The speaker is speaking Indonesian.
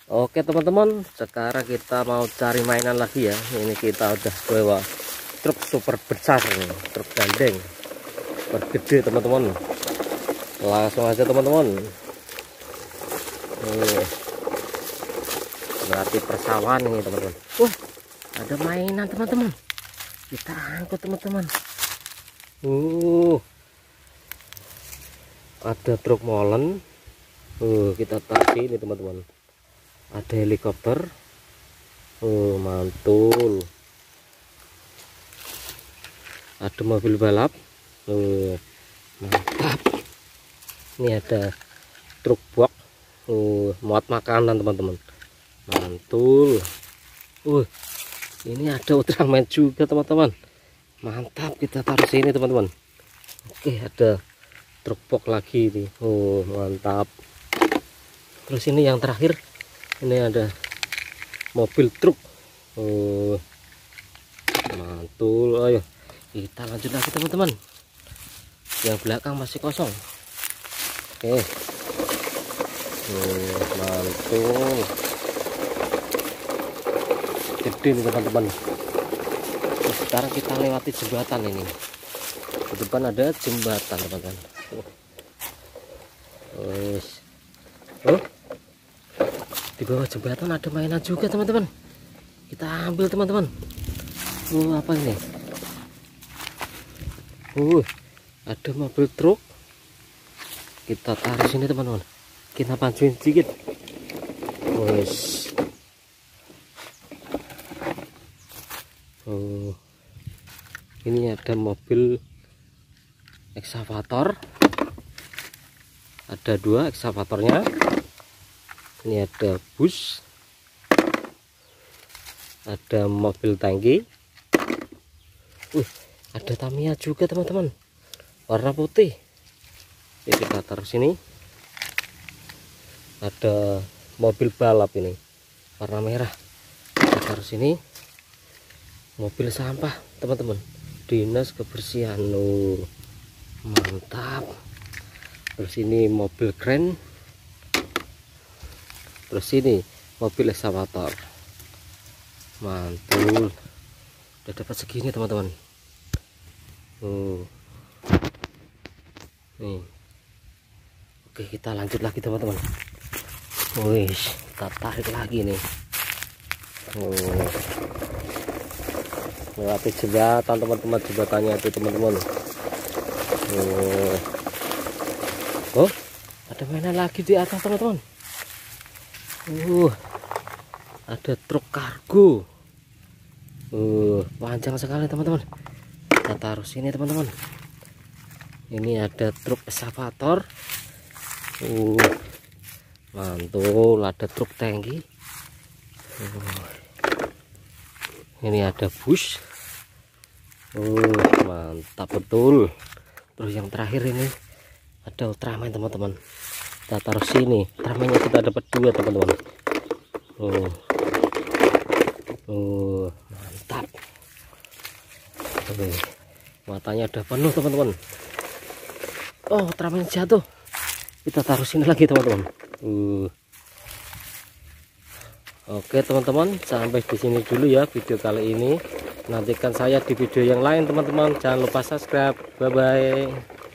Oke teman-teman, sekarang kita mau cari mainan lagi ya. Ini kita udah bawa truk super besar nih, truk gandeng bergede teman-teman. Langsung aja teman-teman. Berarti persawahan ini teman-teman. Ada mainan teman-teman. Kita angkut teman-teman. Ada truk molen. Kita tarik ini teman-teman. Ada helikopter. Mantul. Ada mobil balap. Mantap. Ini ada truk box. Muat makanan teman-teman. Mantul. Ini ada Ultraman juga teman-teman. Mantap, kita taruh sini teman-teman. Oke, ada truk box lagi nih. Mantap. Terus ini yang terakhir, ini ada mobil truk. Mantul. Ayo kita lanjut lagi teman-teman. Yang belakang masih kosong. Oke. Mantul. Gede nih teman-teman. Sekarang kita lewati jembatan ini. Di depan ada jembatan teman-teman. Di bawah jembatan ada mainan juga teman-teman. Kita ambil teman-teman. Apa ini? Ada mobil truk. Kita taruh sini teman-teman. Kita pajuin sedikit. Ini ada mobil ekskavator. Ada 2 ekskavatornya. Ini ada bus. Ada mobil tangki. Ada Tamiya juga teman-teman. Warna putih. Ini kita taruh sini. Ada mobil balap ini. Warna merah. Kita taruh sini. Mobil sampah teman-teman. Dinas kebersihan. Mantap. Terus ini mobil kren. Terus ini mobil ekskavator. Mantul. Udah dapat segini teman-teman. Nih. Oke, kita lanjut lagi teman-teman. Kita tarik lagi nih. Melewati jembatan teman-teman, jembatannya itu teman-teman. Ada mainan lagi di atas teman-teman. Ada truk kargo. Panjang sekali teman-teman. Kita taruh sini teman-teman. Ini ada truk ekskavator. Mantul. Ada truk tangki. Ini ada bus. Mantap betul. Terus yang terakhir ini ada Ultraman teman-teman. Kita taruh sini. Ultramannya kita dapat 2 teman-teman. Mantap. Matanya udah penuh teman-teman. Ultraman jatuh. Kita taruh sini lagi teman-teman. Oke teman-teman, sampai di sini dulu ya video kali ini. Nantikan saya di video yang lain teman-teman. Jangan lupa subscribe. Bye bye.